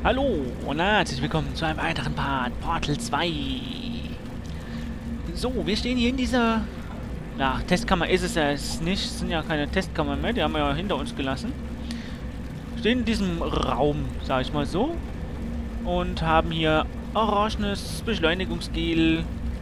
Hallo und herzlich willkommen zu einem weiteren Part, Portal 2. So, wir stehen hier in dieser... Ja, Testkammer ist es ja jetzt nicht, es sind ja keine Testkammern mehr, die haben wir ja hinter uns gelassen. Stehen in diesem Raum, sag ich mal so, und haben hier orangenes Beschleunigungsgel,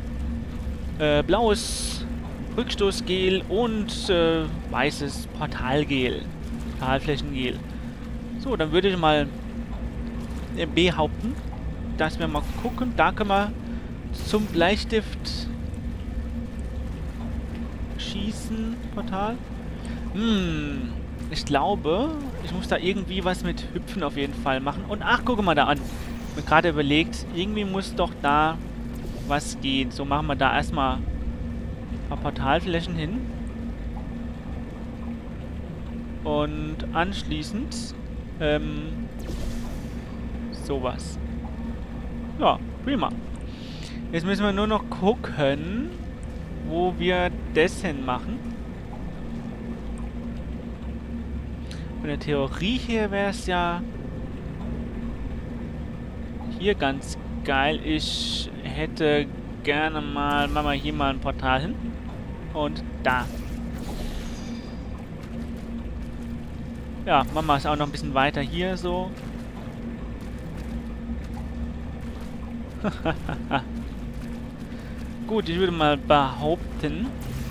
blaues Rückstoßgel und weißes Portalgel, Portalflächengel. So, dann würde ich mal behaupten, dass wir mal gucken. Da können wir zum Bleistift schießen. Portal. Ich glaube, ich muss da irgendwie was mit Hüpfen auf jeden Fall machen. Und ach, gucke mal da an. Ich habe mir gerade überlegt, irgendwie muss doch da was gehen. So machen wir da erstmal ein paar Portalflächen hin. Und anschließend sowas. Ja, prima. Jetzt müssen wir nur noch gucken, wo wir das hin machen. Von der Theorie her wäre es ja hier ganz geil. Ich hätte gerne mal, machen wir hier mal ein Portal hin. Und da. Ja, machen wir es auch noch ein bisschen weiter hier so. Gut, ich würde mal behaupten,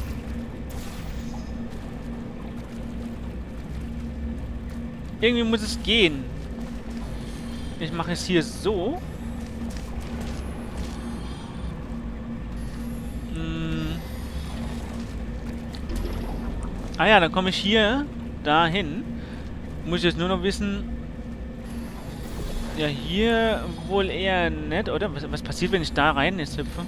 irgendwie muss es gehen. Ich mache es hier so. Ah ja, dann komme ich hier dahin. Muss ich jetzt nur noch wissen. Ja, hier wohl eher nicht, oder? Was passiert, wenn ich da rein jetzt hüpfe?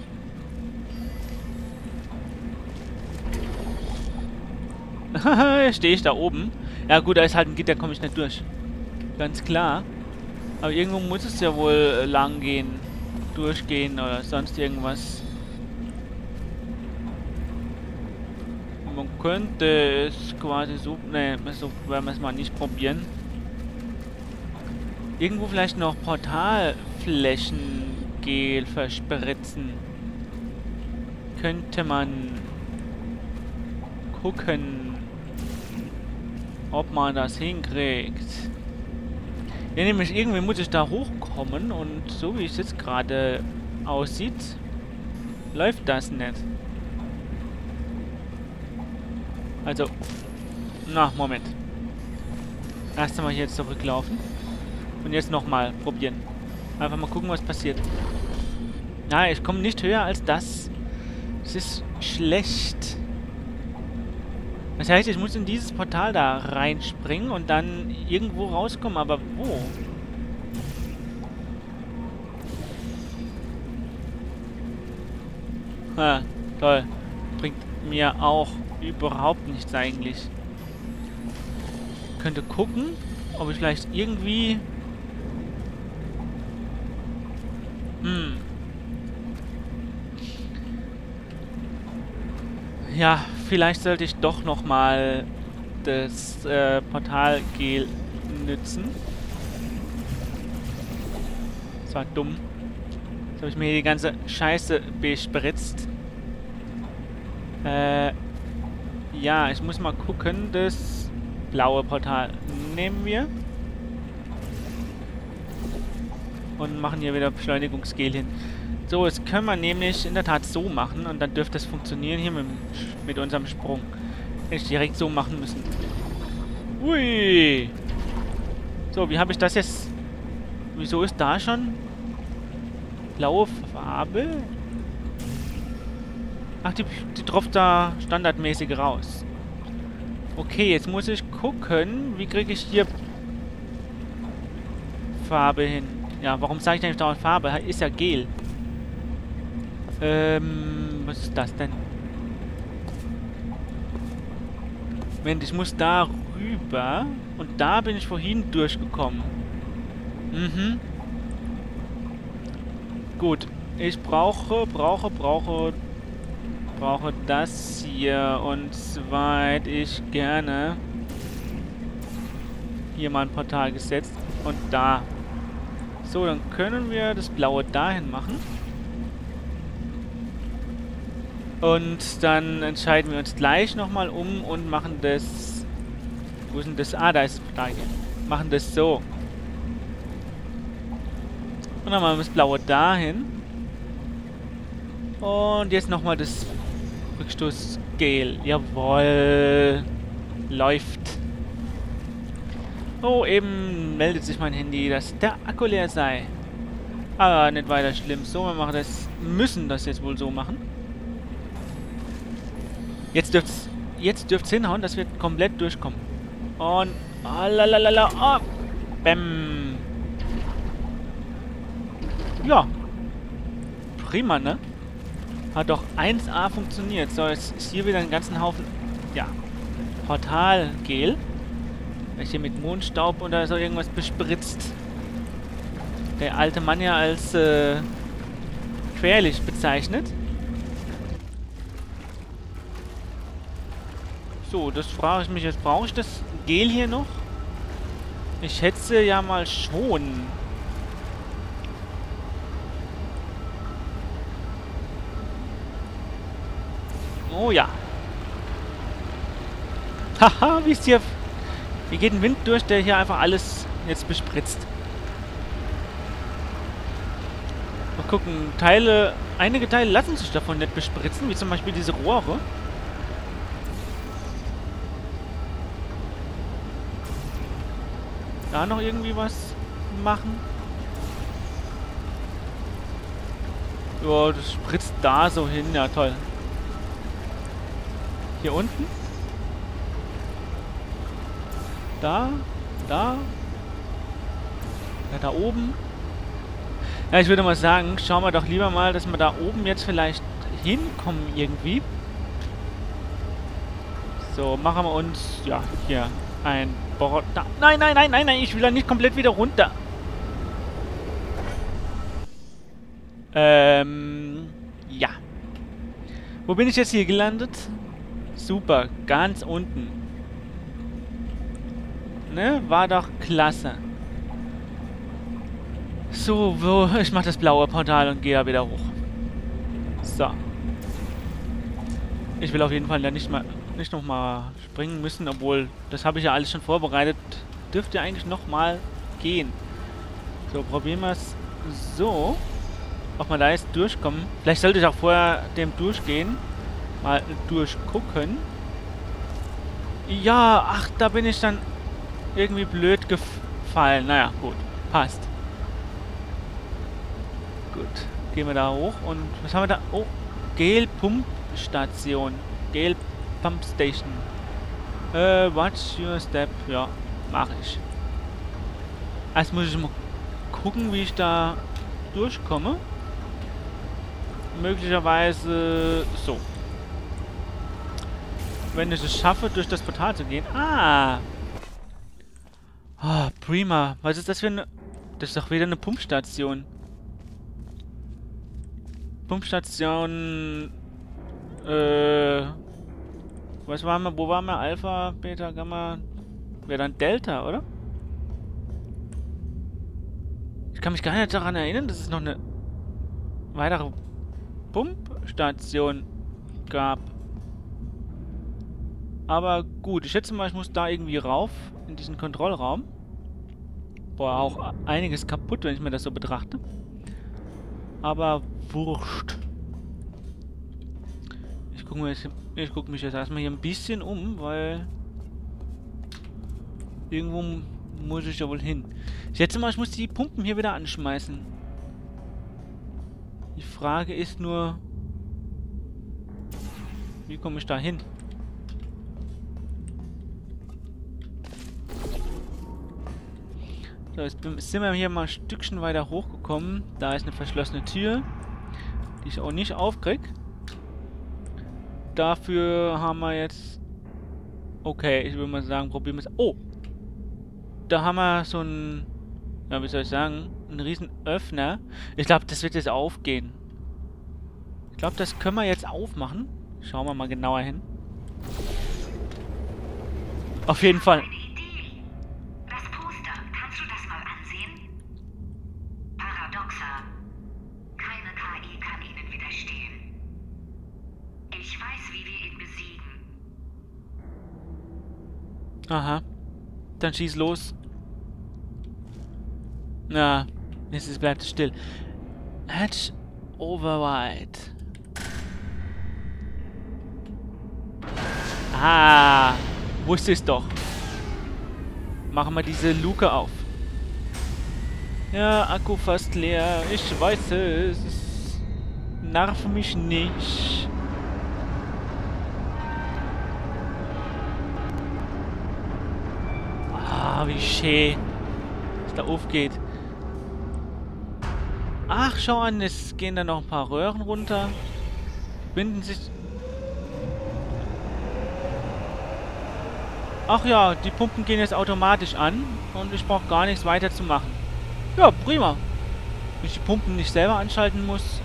Haha, stehe ich da oben. Ja gut, da ist halt ein Gitter, komme ich nicht durch. Ganz klar. Aber irgendwo muss es ja wohl lang gehen. Durchgehen oder sonst irgendwas. Man könnte es quasi so... Ne, so werden wir es mal nicht probieren. Irgendwo vielleicht noch Portalflächengel verspritzen. Könnte man gucken, ob man das hinkriegt. Ja, nämlich irgendwie muss ich da hochkommen und so wie es jetzt gerade aussieht, läuft das nicht. Also, na, Moment. Erst einmal hier jetzt zurücklaufen. Und jetzt nochmal probieren. Einfach mal gucken, was passiert. Ja, ich komme nicht höher als das. Es ist schlecht. Das heißt, ich muss in dieses Portal da reinspringen und dann irgendwo rauskommen. Aber wo? Ha, toll. Bringt mir auch überhaupt nichts eigentlich. Ich könnte gucken, ob ich vielleicht irgendwie... Ja, vielleicht sollte ich doch nochmal das Portalgel nützen. Das war dumm. Jetzt habe ich mir hier die ganze Scheiße bespritzt. Ja, ich muss mal gucken. Das blaue Portal nehmen wir. Und machen hier wieder Beschleunigungsgel hin. So, das können wir nämlich in der Tat so machen und dann dürfte es funktionieren hier mit unserem Sprung. Hätte ich direkt so machen müssen. Ui! So, wie habe ich das jetzt... Wieso ist da schon blaue Farbe? Ach, die tropft da standardmäßig raus. Okay, jetzt muss ich gucken, wie kriege ich hier Farbe hin. Ja, warum sage ich denn nicht dauernd Farbe? Ist ja Gel. Was ist das denn? Moment, ich muss da rüber. Und da bin ich vorhin durchgekommen. Gut. Ich brauche das hier. Und soweit ich gerne hier mal ein Portal gesetzt. Und da So, dann können wir das Blaue dahin machen. Und dann entscheiden wir uns gleich nochmal um und machen das... Wo ist denn das? Ah, da ist das Portal hier. Machen das so. Und dann machen wir das Blaue dahin. Und jetzt nochmal das Rückstoßgel. Jawohl. Läuft. Oh, eben meldet sich mein Handy, dass der Akku leer sei. Aber nicht weiter schlimm. So, wir machen das... Müssen das jetzt wohl so machen. Jetzt dürft's hinhauen, dass wir komplett durchkommen. Und... Oh, lalalala. Oh. Bäm. Ja. Prima, ne? Hat doch 1A funktioniert. So, jetzt ist hier wieder ein ganzen Haufen... Ja. Portalgel. Welche mit Mondstaub oder so irgendwas bespritzt. Der alte Mann ja als gefährlich bezeichnet. So, das frage ich mich jetzt. Brauche ich das Gel hier noch? Ich schätze ja mal schon. Oh ja. Haha, wie ist hier... Hier geht ein Wind durch, der hier einfach alles jetzt bespritzt. Mal gucken, einige Teile lassen sich davon nicht bespritzen, wie zum Beispiel diese Rohre. Da noch irgendwie was machen? Ja, das spritzt da so hin, ja toll. Hier unten? Da? Ja, da oben? Ja, ich würde mal sagen, schauen wir doch lieber mal, dass wir da oben jetzt vielleicht hinkommen irgendwie. So, machen wir uns, ja, hier ein Bohrer... Nein, nein, nein, nein, nein, ich will da nicht komplett wieder runter. Ja. Wo bin ich jetzt hier gelandet? Super, ganz unten. Ne, war doch klasse. So, ich mach das blaue Portal und gehe ja wieder hoch. So. Ich will auf jeden Fall ja nicht nochmal springen müssen, obwohl, das habe ich ja alles schon vorbereitet. Dürfte eigentlich nochmal gehen. So, probieren wir es so. Ob wir da jetzt durchkommen. Vielleicht sollte ich auch vorher dem durchgehen. Mal durchgucken. Ja, ach, da bin ich dann irgendwie blöd gefallen. Naja, gut. Passt. Gut. Gehen wir da hoch und was haben wir da? Oh, Gel-Pumpstation. Gel-Pump-Station. Watch your step. Ja, mache ich. Erst muss ich mal gucken, wie ich da durchkomme. Möglicherweise so. Wenn ich es schaffe, durch das Portal zu gehen. Ah! Ah, prima. Was ist das für eine... Das ist doch wieder eine Pumpstation. Pumpstation... Was waren wir? Wo waren wir? Alpha, Beta, Gamma... Wäre dann Delta, oder? Ich kann mich gar nicht daran erinnern, dass es noch eine weitere Pumpstation gab. Aber gut, ich schätze mal, ich muss da irgendwie rauf, in diesen Kontrollraum. Boah, auch einiges kaputt, wenn ich mir das so betrachte. Aber wurscht. Ich gucke mich jetzt erstmal hier ein bisschen um, weil... Irgendwo muss ich ja wohl hin. Ich schätze mal, ich muss die Pumpen hier wieder anschmeißen. Die Frage ist nur... Wie komme ich da hin? So, jetzt sind wir hier mal ein Stückchen weiter hochgekommen. Da ist eine verschlossene Tür, die ich auch nicht aufkrieg. Dafür haben wir jetzt... Okay, ich würde mal sagen, probieren wir es... Oh! Da haben wir so ein... Ja, wie soll ich sagen? Einen riesen Öffner. Ich glaube, das wird jetzt aufgehen. Ich glaube, das können wir jetzt aufmachen. Schauen wir mal genauer hin. Auf jeden Fall. Aha. Dann schieß los. Na, jetzt bleibt es still. Hatch Override. Ah, wusste es doch. Machen wir diese Luke auf. Ja, Akku fast leer. Ich weiß es. Nerv mich nicht. Ah, wie schön. Was da aufgeht. Ach, schau an, es gehen da noch ein paar Röhren runter. Binden sich... Ach ja, die Pumpen gehen jetzt automatisch an und ich brauche gar nichts weiter zu machen. Ja, prima. Wenn ich die Pumpen nicht selber anschalten muss.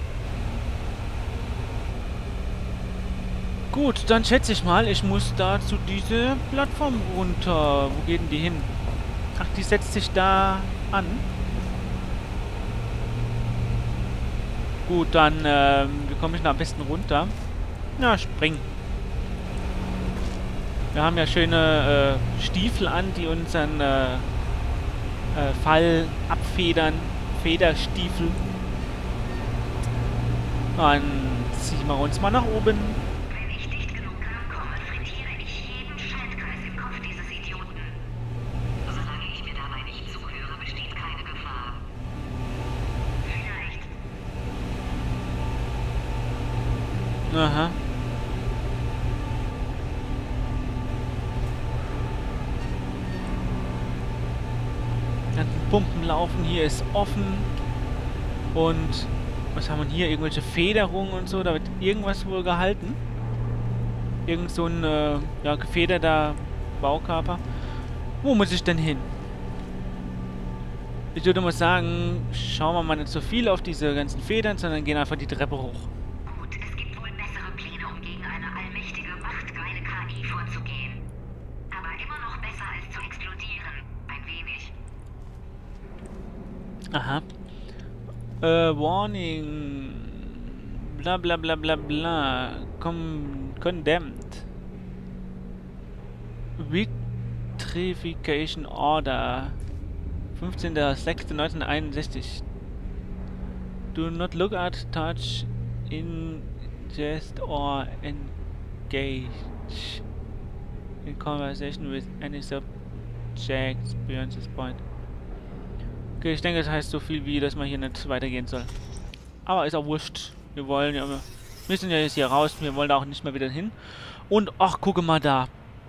Gut, dann schätze ich mal, ich muss da zu dieser Plattform runter. Wo geht denn die hin? Ach, die setzt sich da an. Gut, dann, wie komme ich da am besten runter? Na, spring. Wir haben ja schöne Stiefel an, die unseren Fall abfedern. Federstiefel. Dann ziehen wir uns mal nach oben. Wenn ich dicht genug rankomme, frittiere ich jeden Schaltkreis im Kopf dieses Idioten. Solange ich mir dabei nicht zuhöre, besteht keine Gefahr. Vielleicht. Aha. Pumpen laufen, hier ist offen und was haben wir hier? Irgendwelche Federungen und so, da wird irgendwas wohl gehalten. Irgend so ein ja, gefederter Baukörper. Wo muss ich denn hin? Ich würde mal sagen, schauen wir mal nicht so viel auf diese ganzen Federn, sondern gehen einfach die Treppe hoch. Gut, es gibt wohl bessere Pläne, um gegen eine allmächtige, machtgeile KI vorzugehen. Aber immer noch besser als zu explodieren. Ein wenig. Aha. Warning. Bla bla bla bla bla. Condemned. Vitrification Order. 15.06.1961. Do not look at, touch, ingest or engage in conversation with any subjects beyond this point. Okay, ich denke, das heißt so viel wie, dass man hier nicht weitergehen soll. Aber ist auch wurscht. Wir wollen ja, wir müssen ja jetzt hier raus. Wir wollen da auch nicht mehr wieder hin. Und, ach, gucke mal da.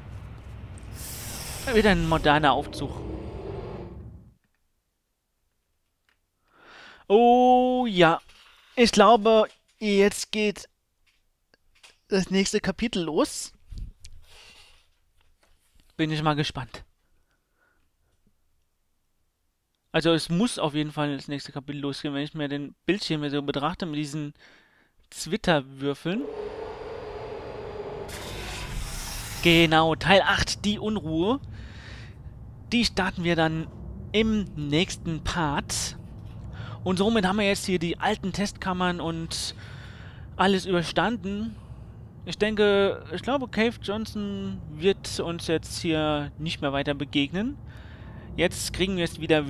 Wieder ein moderner Aufzug. Oh, ja. Ich glaube, jetzt geht das nächste Kapitel los. Bin ich mal gespannt. Also es muss auf jeden Fall das nächste Kapitel losgehen, wenn ich mir den Bildschirm hier so betrachte mit diesen Zwitterwürfeln. Genau, Teil 8, die Unruhe. Die starten wir dann im nächsten Part. Und somit haben wir jetzt hier die alten Testkammern und alles überstanden. Ich denke, ich glaube, Cave Johnson wird uns jetzt hier nicht mehr weiter begegnen. Jetzt kriegen wir es wieder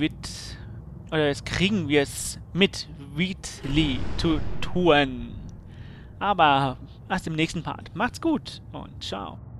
mit Wheatley zu tun. Aber erst im nächsten Part. Macht's gut und ciao.